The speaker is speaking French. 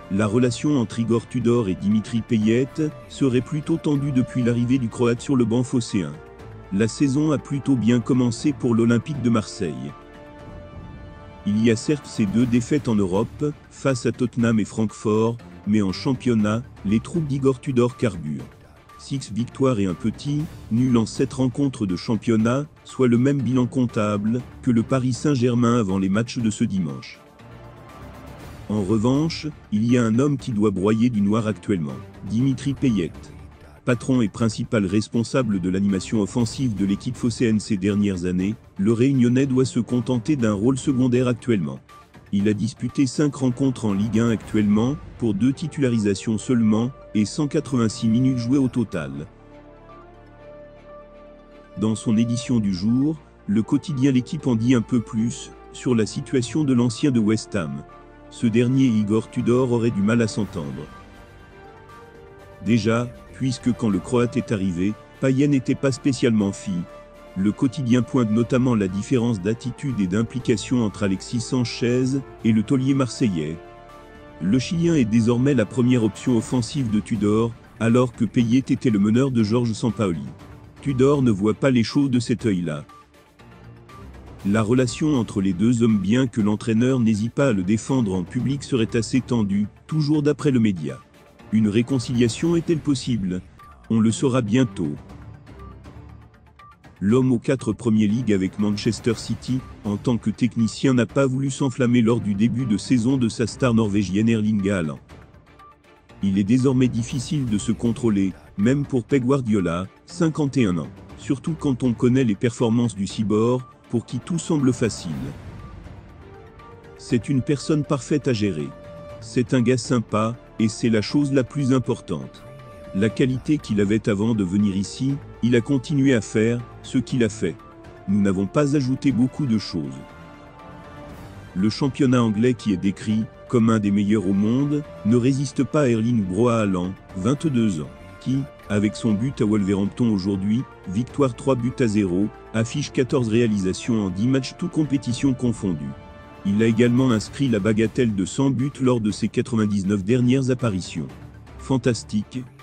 La relation entre Igor Tudor et Dimitri Payet serait plutôt tendue depuis l'arrivée du Croate sur le banc phocéen. La saison a plutôt bien commencé pour l'Olympique de Marseille. Il y a certes ces 2 défaites en Europe, face à Tottenham et Francfort, mais en championnat, les troupes d'Igor Tudor carburent. 6 victoires et un petit nul en 7 rencontres de championnat, soit le même bilan comptable que le Paris Saint-Germain avant les matchs de ce dimanche. En revanche, il y a un homme qui doit broyer du noir actuellement, Dimitri Payet. Patron et principal responsable de l'animation offensive de l'équipe phocéenne ces dernières années, le Réunionnais doit se contenter d'un rôle secondaire actuellement. Il a disputé 5 rencontres en Ligue 1 actuellement, pour 2 titularisations seulement, et 186 minutes jouées au total. Dans son édition du jour, le quotidien L'Équipe en dit un peu plus sur la situation de l'ancien de West Ham. Ce dernier et Igor Tudor auraient du mal à s'entendre. Déjà, puisque quand le Croate est arrivé, Payet n'était pas spécialement fit. Le quotidien pointe notamment la différence d'attitude et d'implication entre Alexis Sanchez et le taulier marseillais. Le Chilien est désormais la première option offensive de Tudor, alors que Payet était le meneur de Georges Sampaoli. Tudor ne voit pas les choses de cet œil-là. La relation entre les 2 hommes, bien que l'entraîneur n'hésite pas à le défendre en public, serait assez tendue, toujours d'après le média. Une réconciliation est-elle possible? On le saura bientôt. L'homme aux 4 premières ligues avec Manchester City, en tant que technicien, n'a pas voulu s'enflammer lors du début de saison de sa star norvégienne Erling Haaland. Il est désormais difficile de se contrôler, même pour Pep Guardiola, 51 ans, surtout quand on connaît les performances du cyborg, pour qui tout semble facile. C'est une personne parfaite à gérer. C'est un gars sympa, et c'est la chose la plus importante. La qualité qu'il avait avant de venir ici, il a continué à faire ce qu'il a fait. Nous n'avons pas ajouté beaucoup de choses. Le championnat anglais, qui est décrit comme un des meilleurs au monde, ne résiste pas à Erling Braut Haaland, 22 ans, qui, avec son but à Wolverhampton aujourd'hui, victoire 3-0, affiche 14 réalisations en 10 matchs toutes compétitions confondues. Il a également inscrit la bagatelle de 100 buts lors de ses 99 dernières apparitions. Fantastique,